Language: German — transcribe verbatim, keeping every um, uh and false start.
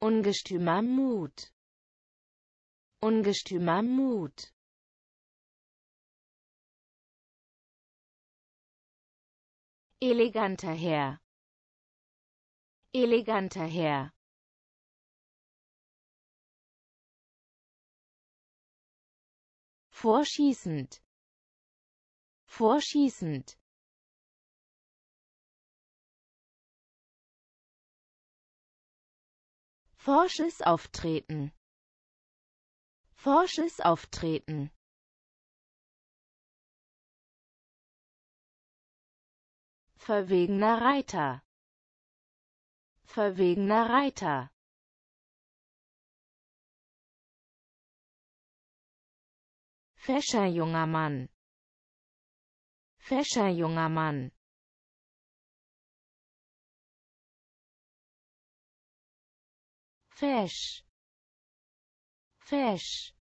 ungestümer Mut, ungestümer Mut, eleganter Herr, eleganter Herr, vorschießend, vorschießend, forsches Auftreten, forsches Auftreten, verwegener Reiter, verwegener Reiter, fescher junger Mann, fescher junger Mann, fesch, fesch,